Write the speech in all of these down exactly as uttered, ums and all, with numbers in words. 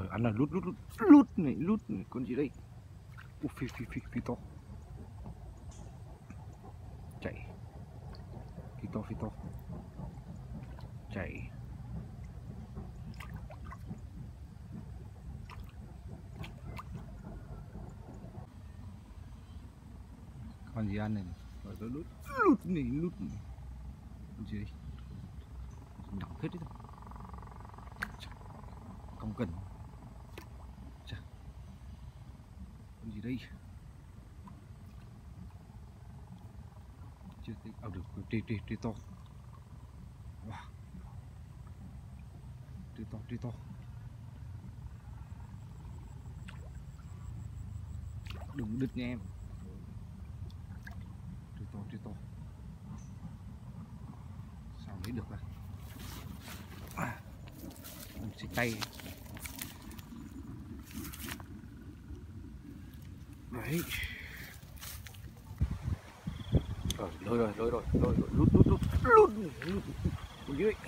Rồi ăn là lút lút lút lút này, lút này. Con gì đây? Ui, phi phi phi phi to. Chạy. Phi to phi to. Chạy. Con gì ăn này? Rồi nó lút lút này, lút này. Con gì đây? Nặng hết đấy thôi. Không cần. Chà. Con gì đây? Chưa thấy. À được, trì trì trì to. Wow. Trì to trì to. Đừng đứt nha em. Trì to trì to. Sao lấy được này? À. Mình xịt tay. Đấy. Rồi, lôi rồi, lôi rồi, lôi rồi, lút lút lút lút lút lút dưới.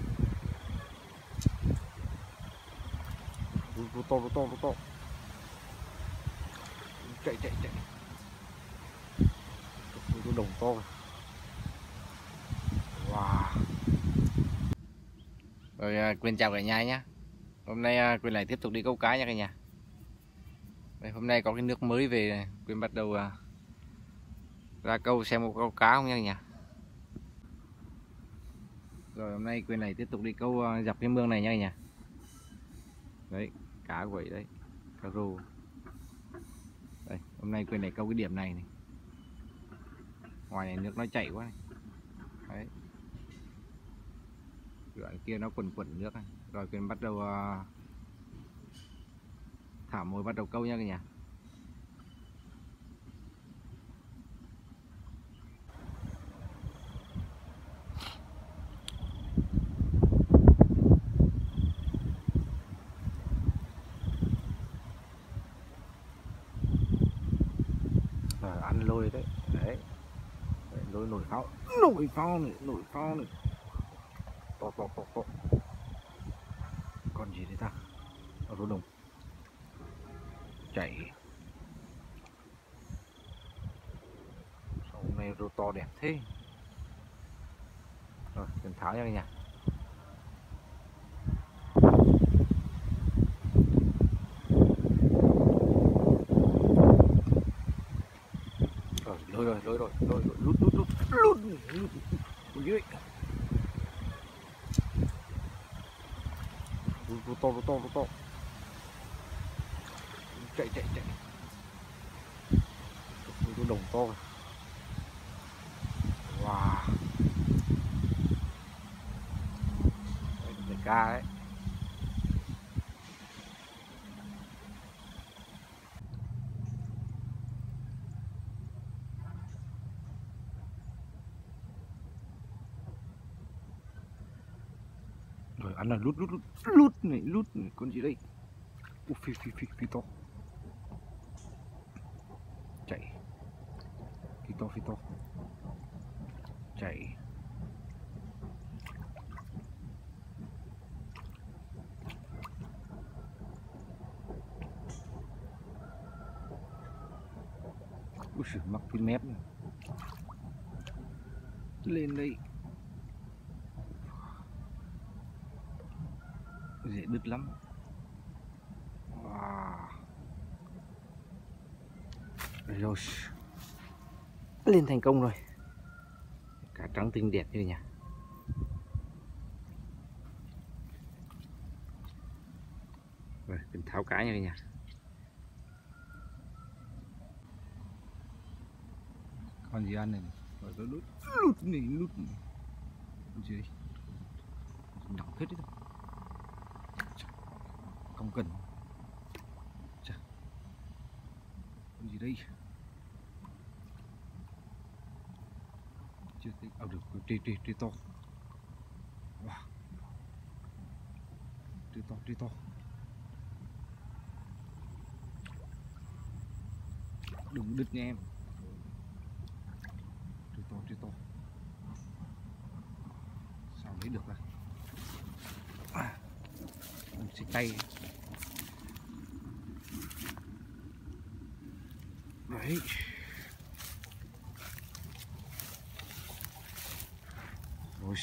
Lút to, lút to, lút to. Chạy chạy chạy. Lút đồng to. Wow. Rồi Quyền chào cả nhà nhé. Hôm nay Quyền lại tiếp tục đi câu cá nha cả nhà. Đây, hôm nay có cái nước mới về này. Quyền bắt đầu ra câu xem một câu cá không nha cả nhà. Rồi hôm nay Quyền lại tiếp tục đi câu dọc cái mương này nha cả nhà. Đấy, cá quẩy đấy, cá rô. Đây, hôm nay Quyền lại câu cái điểm này này. Ngoài này nước nó chảy quá này. Đấy. Đoạn kia nó quẩn quẩn nước này. Rồi Quyền bắt đầu uh, thả mồi bắt đầu câu nha cả nhà. À, ăn lôi đấy. Đấy. Đấy, lôi nổi pháo. Nổi pháo này, nổi pháo này. To to to to. Con gì đấy ta? Ở rô đồng. Chạy. Sao hôm nay rô to đẹp thế? Rồi, cần tháo nha cả nhà. Rồi, lôi rồi, lôi rồi, lôi rồi, lút lút lút lút lút lút dưới. Rô to, rô to, rô to. Chạy chạy chạy. Rô đồng to. Wow. Đấy, để ca đấy. Rồi ăn là lút lút lút lút này, lút này. Con gì đây? Ui, phi phi phi phi to. Chạy. Phi to phi to. Chạy. Ui giời, mắc cái mép này. Lên đây. Dễ đứt lắm. Wow. Rồi. Lên thành công rồi. Cá trắng tinh đẹp như nhỉ. Rồi, mình tháo cá nha cả nhà. Con gì ăn này? Rồi nó lút lút này, lút này. Con gì đây? Nặng hết đấy thôi. Không cần. Chà. Con gì đây? Chưa thấy. À được, trì trì trì to. Wow. Trì to trì to. Đừng đứt nha em. Trì to trì to. Sao lấy được này? À. Mình xịt tay. Đấy. Ôi.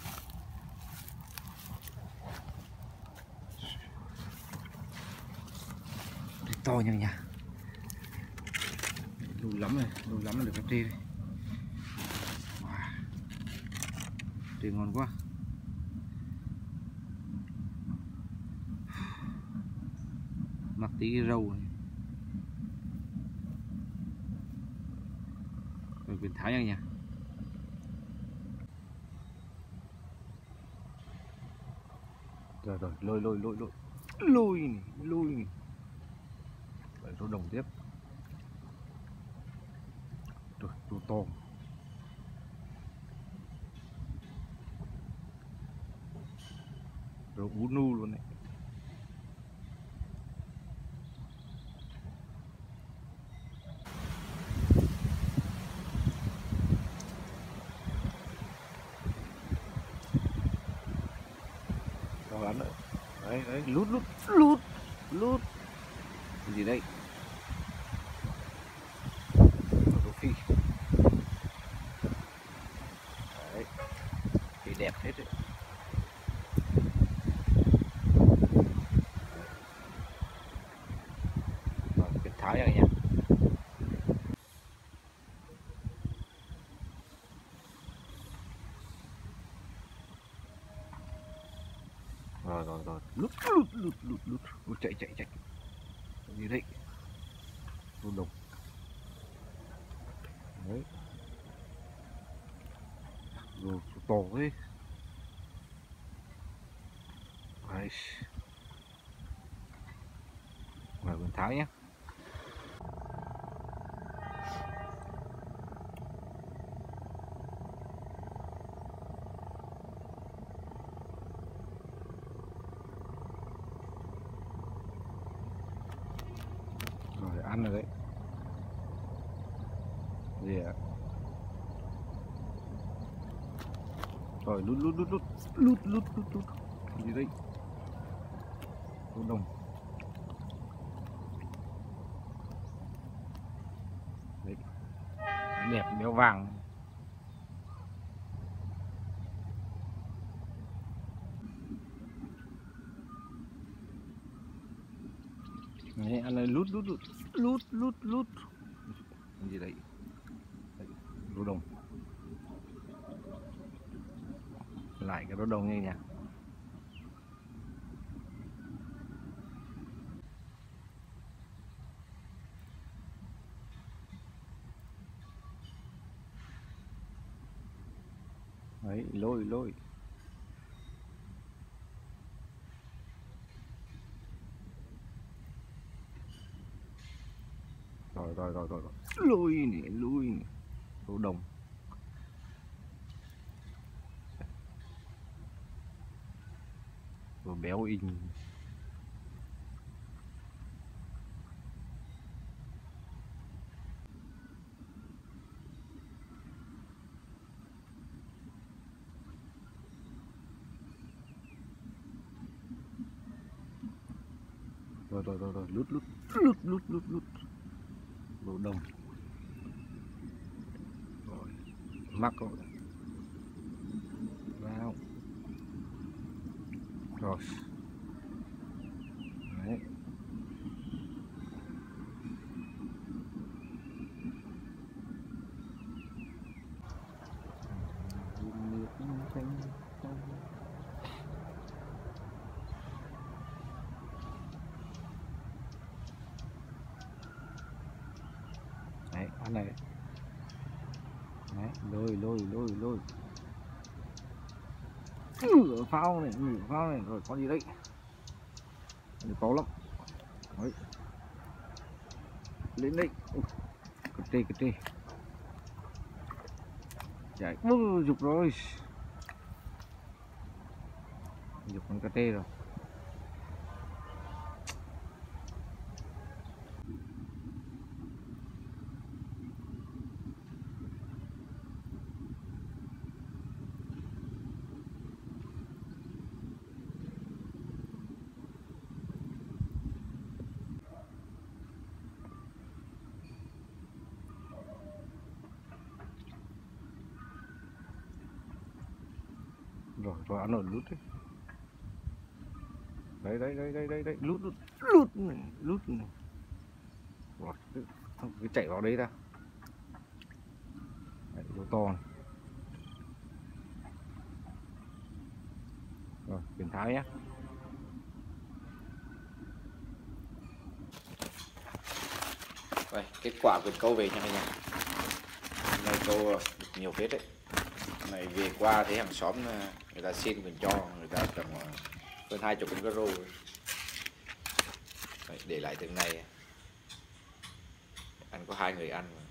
Đấy, to nha nha. Lâu lắm rồi, lâu lắm rồi được cà tê đây. Wow. Tê ngon quá. Mặc tí cái râu này. Rồi Quyền Thái nha nha. Rồi rồi, lôi lôi lôi lôi. Lôi này, lôi này. Rồi rô đồng tiếp. Rồi, rô to. Rô ú nu luôn đấy. Lắm đấy. Đấy đấy, lút lút lút lút. Cái gì đây? Rô phi. Đấy. Thì đẹp hết đấy. Rồi, Quyền Thái này nha. Rồi rồi rồi, lút lút lút lút lút, lút chạy chạy chạy. Cái gì đấy? Rô đồng. Đấy. Rô to thế. Đấy. Mời Quyền Thái nhé. Rồi ăn rồi đấy. Gì ạ? Rồi lút lút lút lút lút lút lút lút. Cái gì đấy? Rô đồng. Đấy. Đẹp béo vàng. Đấy, ăn này lút lút lút lút lút lút. Cái gì đấy? Đấy, rô đồng. Lại cái rô đồng như nhỉ. Đấy, lôi lôi. Rồi rồi rồi rồi, rồi. Lôi này, lôi này. Rô đồng. Rồi béo in. Rồi rồi rồi rồi, lút lút lút lút lút lút. Rô đồng. Rồi. Mắc rồi. Vào. Rồi. Đấy. Đấy, ăn này. Đấy, lôi lôi lôi lôi. Ngửa phao này, ngửa phao này. Rồi con gì đấy? Đấy, to lắm. Đấy. Lên đây. Cà tê cà tê. Chạy. Ui, dục rồi. Dục con cà tê rồi. rồi rồi ăn rồi lút đấy đấy đấy đấy đấy đấy lút lút lút này lút này rồi thằng cứ chạy vào đấy ra đấy, rô to này. Rồi chuyển thái nhé. Đây, kết quả vượt câu về nha cả nhà. Hôm nay câu được nhiều phết đấy. Hôm nay về qua thấy hàng xóm người ta xin mình cho, người ta tầm hơn hai chục con cá rô. Đấy, để lại từng này ăn có hai người ăn mà.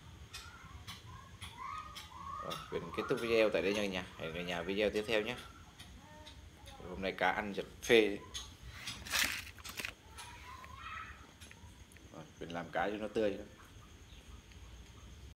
Rồi, mình kết thúc video tại đây nha cả nhà. Hẹn cả nhà video tiếp theo nhé. Hôm nay cá ăn giật phê. Rồi, mình làm cá cho nó tươi.